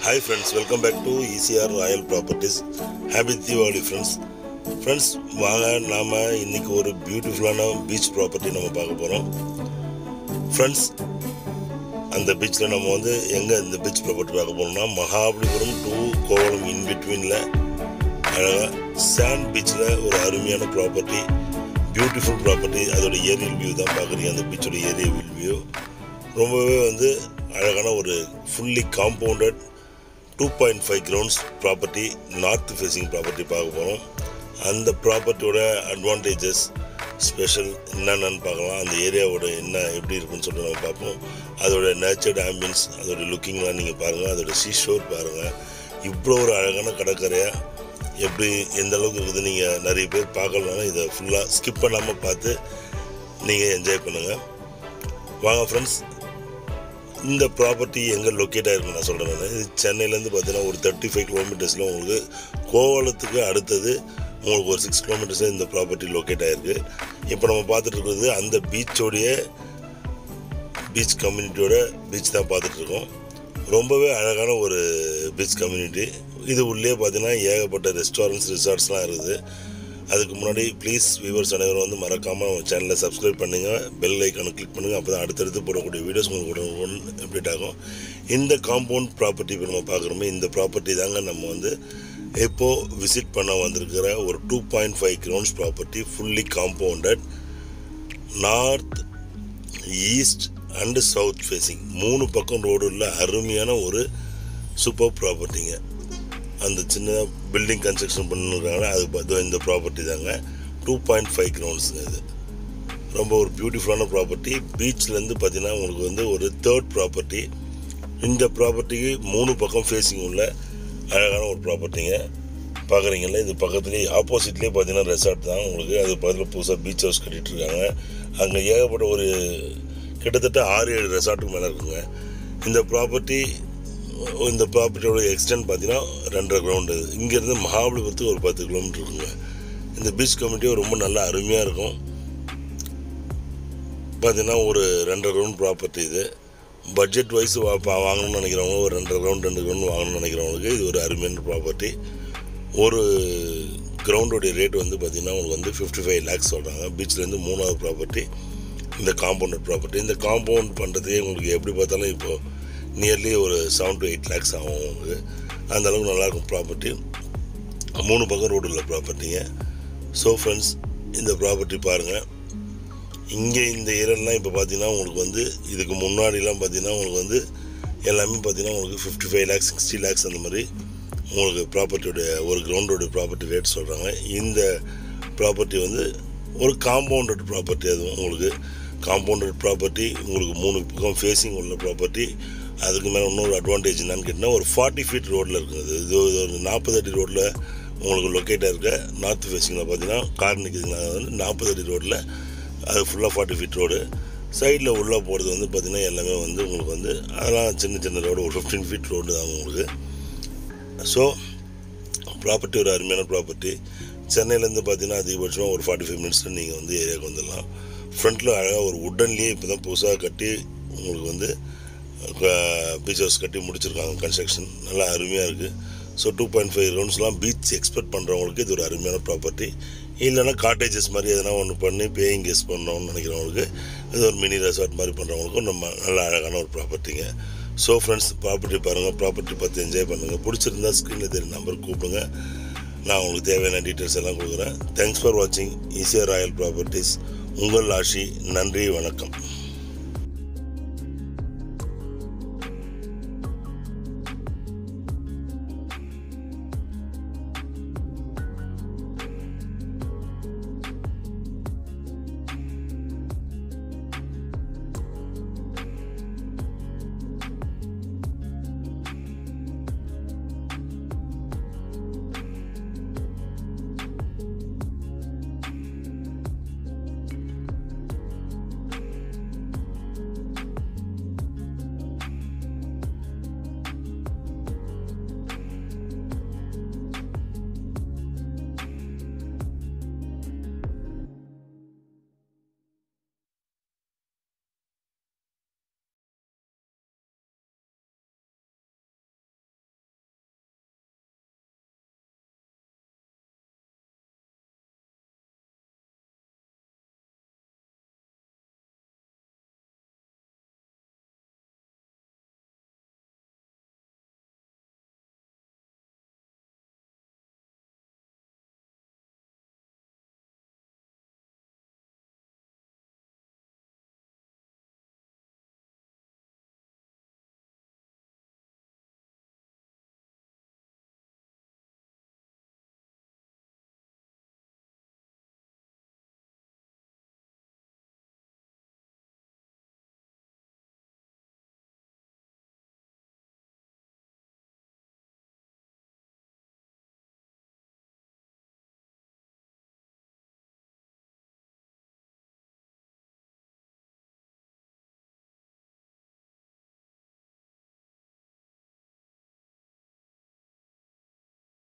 Hi friends, welcome back to ECR Royal Properties. Happy Diwali friends. Friends, வாங்க நாம இன்னைக்கு ஒரு பியூட்டிஃபுல்லான பீச் ப்ராப்பர்ட்டி நம்ம பார்க்க போறோம். Friends, அந்த பீச்ல நம்ம வந்து எங்க இந்த பீச் ப்ராப்பர்ட்டி பார்க்க போறோம்னா மகாபலிபுரம் டு கோவளம் இன் பிட்வீன்ல அழகா சாண்ட் பீச்ல ஒரு அருமையான ப்ராப்பர்ட்டி, பியூட்டிஃபுல் ப்ராப்பர்ட்டி. அதோட ஏரியல் வியூ தான் பார்க்குறீங்க. அந்த பீச்சோட ஏரியல் வியூ ரொம்பவே வந்து அழகான ஒரு fully compounded 2.5 grounds property, north facing property பார்க்க போகிறோம். அந்த ப்ராப்பர்ட்டியோட அட்வான்டேஜஸ் ஸ்பெஷல் என்னென்னு பார்க்கலாம். அந்த ஏரியாவோட என்ன எப்படி இருக்குன்னு சொல்லிட்டு நம்ம பார்ப்போம். அதோட நேச்சர்ட் ஆம்பியன்ஸ், அதோட லுக்கிங்லாம் நீங்கள் பாருங்கள். அதோட சீஷோர் பாருங்கள். இவ்வளோ ஒரு அழகான கடற்கரையாக எப்படி எந்த அளவுக்கு இருக்குது நீங்கள் நிறைய பேர் பார்க்கலனாலும் இதை ஃபுல்லாக ஸ்கிப் பண்ணாமல் பார்த்து நீங்கள் என்ஜாய் பண்ணுங்கள். வாங்க ஃப்ரெண்ட்ஸ், இந்த ப்ராப்பர்ட்டி எங்கே லொக்கேட் ஆகிருக்குன்னு நான் சொல்கிறேன். இது சென்னையிலேருந்து பார்த்தீங்கன்னா ஒரு 35 கிலோமீட்டர்ஸில் உங்களுக்கு கோவளத்துக்கு அடுத்தது உங்களுக்கு ஒரு 6 கிலோமீட்டர்ஸில் இந்த ப்ராப்பர்ட்டி லொக்கேட் ஆகிருக்கு. இப்போ நம்ம பார்த்துட்டு இருக்கிறது அந்த பீச்சோடைய பீச் கம்யூனிட்டியோட பீச் தான் பார்த்துட்ருக்கோம். ரொம்பவே அழகான ஒரு பீச் கம்யூனிட்டி. இது உள்ளே பார்த்தீங்கன்னா ஏகப்பட்ட ரெஸ்டாரண்ட்ஸ், ரிசார்ட்ஸ்லாம் இருக்குது. அதுக்கு முன்னாடி ப்ளீஸ் வியூவர்ஸ் அனைவரும் வந்து மறக்காமல் நம்ம சேனலை சப்ஸ்கிரைப் பண்ணுங்கள், பெல் ஐக்கானை கிளிக் பண்ணுங்கள். அப்போ தான் அடுத்தடுத்து போடக்கூடிய வீடியோஸ் உங்களுக்கு அப்டேட் ஆகும். இந்த காம்பவுண்ட் ப்ராப்பர்ட்டி இப்போ நம்ம பார்க்குறோமே, இந்த ப்ராப்பர்ட்டி தாங்க நம்ம வந்து இப்போது விசிட் பண்ண வந்திருக்கிற ஒரு 2.5 grounds property, fully compounded, north, east and south facing 3 பக்கம் ரோடு உள்ள அருமையான ஒரு சூப்பர் ப்ராப்பர்ட்டிங்க. அந்த சின்ன பில்டிங் கன்ஸ்ட்ரக்ஷன் பண்ணிருக்காங்க, அது பார்த்து இந்த ப்ராப்பர்ட்டி தாங்க 2.5 groundsங்க. இது ரொம்ப ஒரு பியூட்டிஃபுல்லான ப்ராப்பர்ட்டி. பீச்லேருந்து பார்த்தீங்கன்னா உங்களுக்கு வந்து ஒரு 3rd ப்ராப்பர்ட்டி. இந்த ப்ராப்பர்ட்டிக்கு 3 பக்கம் ஃபேஸிங் உள்ள அழகான ஒரு ப்ராப்பர்ட்டிங்க. பார்க்குறீங்களா, இது பக்கத்துலேயே ஆப்போசிட்லேயே பார்த்தீங்கன்னா ரெசார்ட் தான் உங்களுக்கு. அது பக்கத்தில் புதுசாக பீச் ஹவுஸ் கட்டிகிட்ருக்காங்க. அங்கே ஏகப்பட்ட ஒரு கிட்டத்தட்ட 6-7 ரெசார்ட்டுக்கு மேலே இருக்குங்க. இந்த ப்ராப்பர்ட்டியோட எக்ஸ்டென்ட் பார்த்தீங்கன்னா 2.5 கிரவுண்டு. இங்கேருந்து மகாபலிபுரத்துக்கு ஒரு 10 கிலோமீட்டர் இருக்குங்க. இந்த பீச் கமிட்டியும் ரொம்ப நல்லா அருமையாக இருக்கும். பார்த்தீங்கன்னா ஒரு 2.5 கிரவுண்ட் ப்ராப்பர்ட்டி. இது பட்ஜெட் வைஸ் வாங்கணும்னு நினைக்கிறவங்க, ஒரு 2.5 கிரவுண்ட் 2 கிரவுண்ட் வாங்கணும்னு நினைக்கிறவங்களுக்கு இது ஒரு அருமையான ப்ராப்பர்ட்டி. ஒரு கிரவுண்டோடைய ரேட் வந்து பார்த்திங்கன்னா உங்களுக்கு வந்து 55 lakhs சொல்கிறாங்க. பீச்லேருந்து 3வது ப்ராப்பர்ட்டி இந்த காம்பவுண்டட் ப்ராப்பர்ட்டி. இந்த காம்பவுண்ட் பண்ணுறதுக்கே உங்களுக்கு எப்படி பார்த்தாலும் இப்போது நியர்லி ஒரு 7 to 8 lakhs ஆகும் உங்களுக்கு. அந்த அளவுக்கு நல்லாயிருக்கும் ப்ராப்பர்ட்டி. 3 பக்கம் ரோடு உள்ள ப்ராப்பர்ட்டிங்க. ஸோ ஃப்ரெண்ட்ஸ், இந்த ப்ராப்பர்ட்டி பாருங்கள். இங்கே இந்த ஏரியாலாம் இப்போ பார்த்தீங்கன்னா உங்களுக்கு வந்து இதுக்கு முன்னாடிலாம் பார்த்தீங்கன்னா உங்களுக்கு வந்து எல்லாமே பார்த்தீங்கன்னா உங்களுக்கு 55 lakhs 60 lakhs அந்த மாதிரி உங்களுக்கு ப்ராப்பர்ட்டியோடைய ஒரு கிரவுண்டோடைய ப்ராப்பர்ட்டி ரேட் சொல்கிறாங்க. இந்த ப்ராப்பர்ட்டி வந்து ஒரு காம்பவுண்டட் ப்ராப்பர்ட்டி. அதுவும் உங்களுக்கு காம்பவுண்டட் ப்ராப்பர்ட்டி, உங்களுக்கு 3 பக்கம் ஃபேஸிங் உள்ள ப்ராப்பர்ட்டி. அதுக்கு மேலே இன்னொரு அட்வான்டேஜ் என்னன்னு கேட்டிங்கன்னா ஒரு 40 feet ரோட்டில் இருக்குது. இது ஒரு 40 அடி ரோட்டில் உங்களுக்கு லொக்கேட்டாக இருக்க நார்த் ஃபேஸிங்கில் பார்த்தீங்கன்னா கார் நிற்குதுங்க. அது வந்து 40 அடி ரோட்டில், அது ஃபுல்லாக 40 feet ரோடு. சைடில் உள்ளே போகிறது வந்து பார்த்திங்கன்னா எல்லாமே வந்து உங்களுக்கு வந்து அதெல்லாம் சின்ன சின்ன ரோடு, ஒரு 15 feet ரோடு தான் உங்களுக்கு. ஸோ ப்ராப்பர்ட்டி ஒரு அருமையான ப்ராப்பர்ட்டி. சென்னையிலேருந்து பார்த்தீங்கன்னா அதிகபட்சமாக ஒரு 45 minutesல நீங்கள் வந்து ஏரியாவுக்கு வந்துடலாம். ஃப்ரண்ட்டில் அழகாக ஒரு உட்டன்லேயே இப்போ தான் புதுசாக கட்டி உங்களுக்கு வந்து பீச் ஹவுஸ் கட்டி முடிச்சிருக்காங்க. கன்ஸ்ட்ரக்ஷன் நல்லா அருமையாக இருக்குது. ஸோ 2.5 groundsலாம் பீச் எக்ஸ்பெக்ட் பண்ணுறவங்களுக்கு இது ஒரு அருமையான ப்ராப்பர்ட்டி. இல்லைன்னா காட்டேஜஸ் மாதிரி எதனா ஒன்று பண்ணி பேயிங் கெஸ்ட் பண்ணணும்னு நினைக்கிறவங்களுக்கு இது ஒரு மினி ரெசார்ட் மாதிரி பண்ணுறவங்களுக்கும் நம்ம நல்ல அழகான ஒரு ப்ராப்பர்ட்டிங்க. ஸோ ஃப்ரெண்ட்ஸ், ப்ராப்பர்ட்டி பாருங்கள், ப்ராப்பர்ட்டி பார்த்து என்ஜாய் பண்ணுங்கள். பிடிச்சிருந்தா ஸ்க்ரீனில் தெரியும் நம்பருக்கு கூப்பிடுங்க. நான் உங்களுக்கு தேவையான டீட்டெயில்ஸ் எல்லாம் கொடுக்குறேன். தேங்க்ஸ் ஃபார் வாட்சிங் ECR ராயல் ப்ராப்பர்ட்டிஸ். உங்கள் ஆஷி. நன்றி, வணக்கம்.